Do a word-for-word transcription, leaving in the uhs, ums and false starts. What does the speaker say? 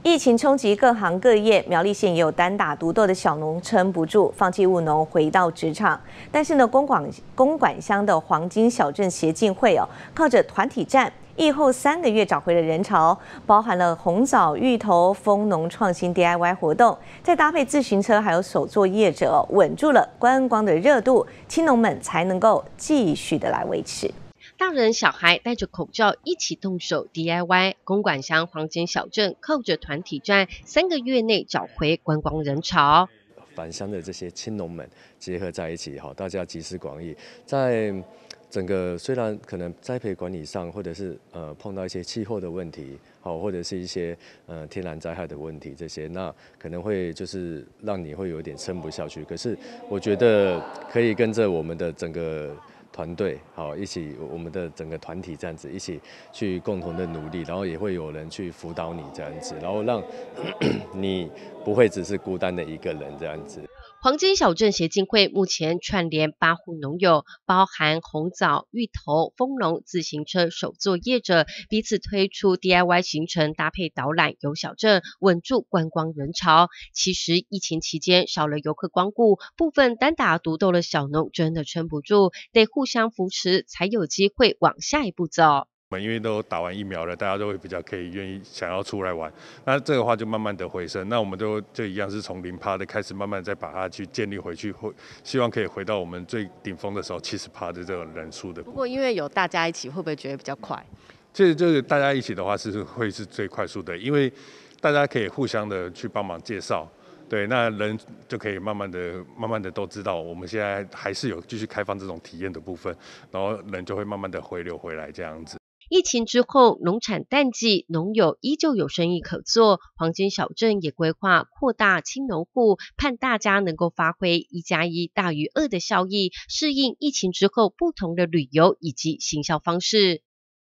疫情冲击各行各业，苗栗县也有单打独斗的小农撑不住，放弃务农回到职场。但是呢，公管公管乡的黄金小镇协进会哦，靠着团体战，疫后三个月找回了人潮，包含了红枣、芋头、蜂农创新 D I Y 活动，再搭配自行车还有手作业者、哦，稳住了观光的热度，青农们才能够继续的来维持。 大人小孩戴着口罩一起动手 D I Y， 公馆乡黄金小镇靠着团体战，三个月内找回观光人潮。 返乡的这些青农们结合在一起，大家集思广益，在整个虽然可能栽培管理上，或者是呃碰到一些气候的问题，好，或者是一些呃天然灾害的问题，这些那可能会就是让你会有点撑不下去。可是我觉得可以跟着我们的整个团队好一起，我们的整个团体这样子一起去共同的努力，然后也会有人去辅导你这样子，然后让你不会只是孤单的一个人这样子。 黄金小镇协进会目前串联八户农友，包含红枣、芋头、蜂农、自行车手作业者，彼此推出 D I Y 行程，搭配导览游小镇，稳住观光人潮。其实疫情期间少了游客光顾，部分单打独斗的小农真的撑不住，得互相扶持，才有机会往下一步走。 我们因为都打完疫苗了，大家都会比较可以愿意想要出来玩，那这个话就慢慢的回升，那我们都就一样是从零趴的开始，慢慢再把它去建立回去，希望可以回到我们最顶峰的时候七十趴的这种人数的。 不过因为有大家一起，会不会觉得比较快？ 这这个大家一起的话是会是最快速的，因为大家可以互相的去帮忙介绍。对，那人就可以慢慢的、慢慢的都知道，我们现在还是有继续开放这种体验的部分，然后人就会慢慢的回流回来这样子。 疫情之后，农产淡季，农友依旧有生意可做。黄金小镇也规划扩大青农户，盼大家能够发挥一加一大于二的效益，适应疫情之后不同的旅游以及行销方式。